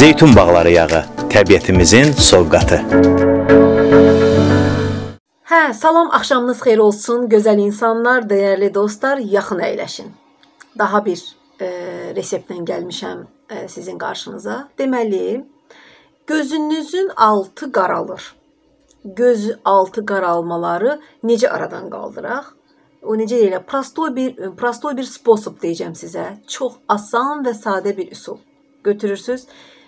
Zeytun bağları yağı, təbiətimizin sovqatı. Salam, axşamınız xeyir olsun, gözəl insanlar, dəyərli dostlar, yaxın əyləşin. Daha bir reseptlə gəlmişəm sizin qarşınıza. Deməli, gözünüzün altı qaralır. Göz altı qaralmaları necə aradan qaldıraq? O necə deyirlər? Prostoy bir sposob deyəcəm sizə. Çox asan və sadə bir üsul. Götürürsünüz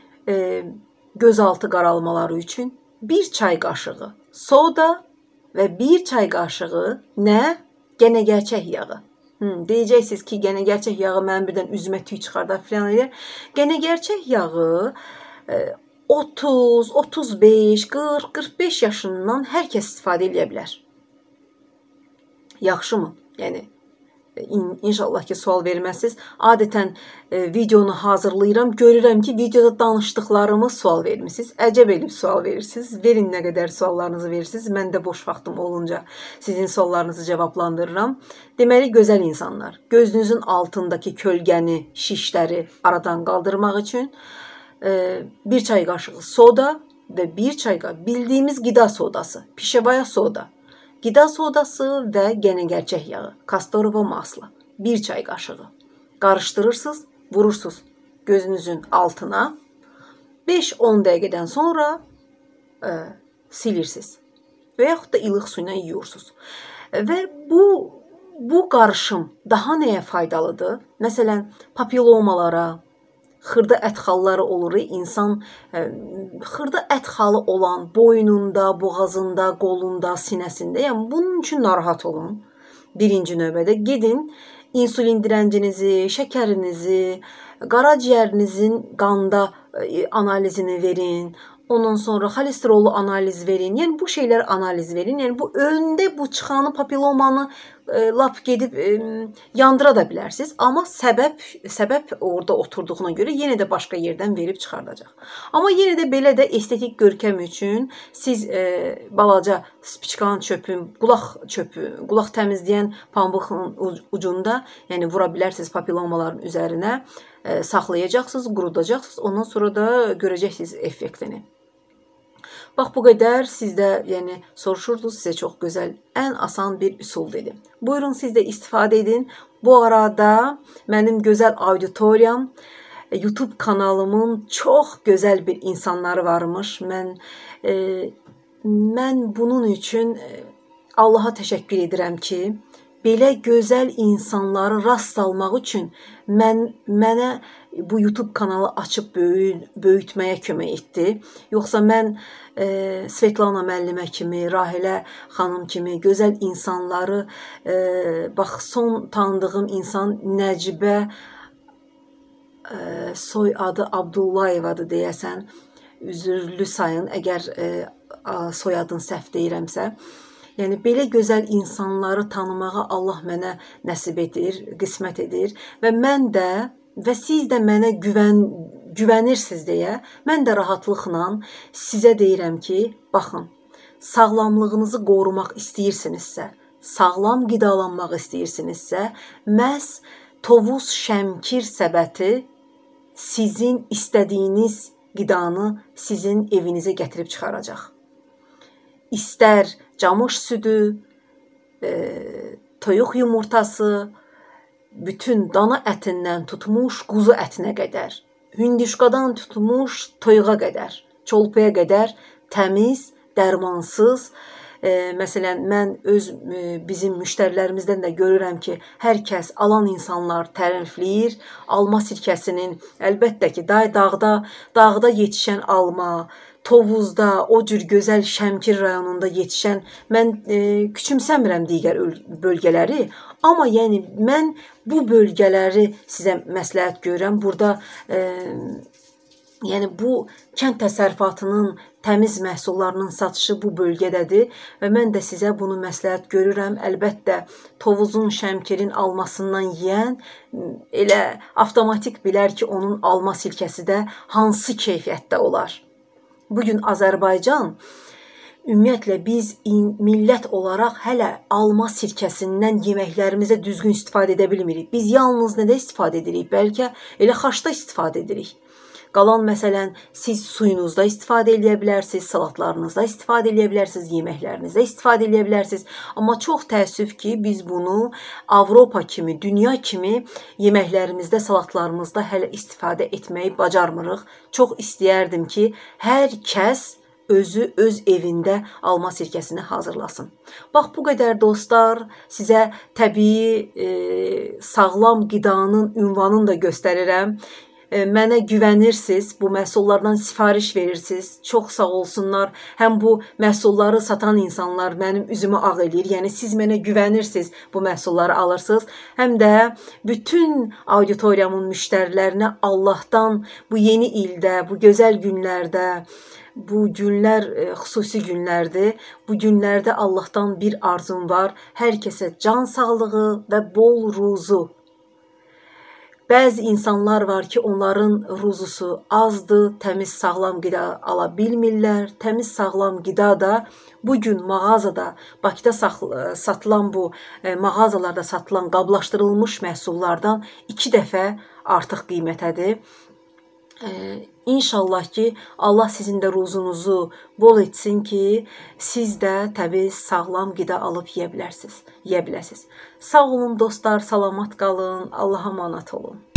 göz altı qaralmaları üçün bir çay qaşığı soda və bir çay qaşığı nə? Gənə gerçək yağı. Deyəcəksiniz ki, gənə gerçək yağı mənim birdən üzümə tüy çıxardar filan elə. Gənə gerçək yağı 30, 35, 40, 45 yaşından hər kəs istifadə edə bilər. Yaxşımı? Yəni İnşallah ki, sual verməzsiniz. Adətən videonu hazırlayıram. Görürəm ki, videoda danışdıqlarımı sual vermişsiniz. Əcəb elib sual verirsiniz. Verin nə qədər suallarınızı verirsiniz. Mən də boş vaxtım olunca sizin suallarınızı cavablandırıram. Deməli, gözəl insanlar, gözünüzün altındakı kölgəni, şişləri aradan qaldırmaq üçün bir çay qaşığı soda və bir çay qaşığı bildiyimiz qida sodası, pişevaya soda, qida sodası və gənə gerçək yağı, kastorova masla, bir çay qaşığı. Qarışdırırsınız, vurursunuz gözünüzün altına. 5-10 dəqiqədən sonra silirsiniz və yaxud da ilıq su ilə yuyursunuz. Və bu qarışım daha nəyə faydalıdır? Məsələn, papilomalara, xırda ət xalları olur. İnsan xırda ət xalı olan boynunda, boğazında, qolunda, sinəsində. Yəni bunun üçün narahat olun. Birinci növbədə gedin insulin dirəncinizi, şəkərinizi, qaraciyərinizin qanda analizini verin. Ondan sonra xolesterolu analiz verin. Yəni bu şeylər analiz verin. Yəni bu öndə bu çıxanı papilomanı lap gedib yandıra da bilərsiniz. Amma səbəb orada oturduğuna görə yenə də başqa yerdən verib çıxardacaq. Amma yenə də belə də estetik görkəm üçün siz balaca spiçkan çöpün, qulaq təmizləyən pambıqın ucunda, yəni vura bilərsiniz papilomaların üzərinə, saxlayacaqsınız, qurudacaqsınız. Ondan sonra da görəcəksiniz effektini. Bax, bu qədər sizdə, yəni soruşurdunuz, sizə çox gözəl, ən asan bir üsul dedim. Buyurun, siz də istifadə edin. Bu arada mənim gözəl auditoriyam, YouTube kanalımın çox gözəl bir insanları varmış. Mən bunun üçün Allaha təşəkkür edirəm ki, belə gözəl insanları rast salmaq üçün mənə bu YouTube kanalı açıb böyütməyə kömək etdi. Yoxsa mən Svetlana müəllimə kimi, Rahilə xanım kimi gözəl insanları, bax, son tanıdığım insan Nəcibə, soy adı Abdullayevadır deyəsən, üzürlü sayın, əgər soyadın səhv deyirəmsə. Yəni, belə gözəl insanları tanımağa Allah mənə nəsib edir, qismət edir və mən də və siz də mənə güvənirsiniz deyə mən də rahatlıqla sizə deyirəm ki, baxın, sağlamlığınızı qorumaq istəyirsinizsə, sağlam qidalanmaq istəyirsinizsə, məhz tovuz şəmkir səbəti sizin istədiyiniz qidanı sizin evinizə gətirib çıxaracaq. İstər camış südü, toyuq yumurtası, bütün dana ətindən tutmuş quzu ətinə qədər, hündüşkadan tutmuş toyuğa qədər, çolpaya qədər təmiz, dərmansız. Məsələn, mən bizim müştərilərimizdən də görürəm ki, hər kəs, alan insanlar tərifləyir. Alma sirkəsinin, əlbəttə ki, dağda yetişən alma, Tovuzda, o cür gözəl Şəmkir rayonunda yetişən, mən küçümsəmirəm digər bölgələri, amma yəni mən bu bölgələri sizə məsləhət görürəm. Burada yəni bu kənd təsərrüfatının təmiz məhsullarının satışı bu bölgədədir və mən də sizə bunu məsləhət görürəm. Əlbəttə, tovuzun, şəmkirin almasından yeyən elə avtomatik bilər ki, onun alma sirkəsi də hansı keyfiyyətdə olar. Bugün Azərbaycan, ümumiyyətlə biz millət olaraq hələ alma sirkəsindən yeməklərimizə düzgün istifadə edə bilmirik. Biz yalnız nədə istifadə edirik? Bəlkə elə xaşda istifadə edirik. Qalan məsələn siz suyunuzda istifadə edə bilərsiniz, salatlarınızda istifadə edə bilərsiniz, yeməklərinizdə istifadə edə bilərsiniz. Amma çox təəssüf ki, biz bunu Avropa kimi, dünya kimi yeməklərimizdə, salatlarımızda hələ istifadə etməyi bacarmırıq. Çox istəyərdim ki, hər kəs özü öz evində alma sirkəsini hazırlasın. Bax, bu qədər dostlar, sizə təbii sağlam qidanın ünvanını da göstərirəm. Mənə güvənirsiniz, bu məhsullardan sifariş verirsiniz. Çox sağ olsunlar. Həm bu məhsulları satan insanlar mənim üzümü ağ eləyir. Yəni siz mənə güvənirsiniz, bu məhsulları alırsınız. Həm də bütün auditoriyamın müştərilərinə Allahdan bu yeni ildə, bu gözəl günlərdə, bu günlər xüsusi günlərdir. Bu günlərdə Allahdan bir arzum var. Hər kəsə can sağlığı və bol ruzu. Bəzi insanlar var ki, onların ruzusu azdır, təmiz sağlam qida ala bilmirlər. Təmiz sağlam qida da bugün mağazada, Bakıda satılan bu mağazalarda satılan qablaşdırılmış məhsullardan 2 dəfə artıq qiymətədir. İnşallah ki, Allah sizin də ruzunuzu bol etsin ki, siz də təbii sağlam qida alıb yeyə biləsiniz. Sağ olun dostlar, salamat qalın, Allaha əmanət olun.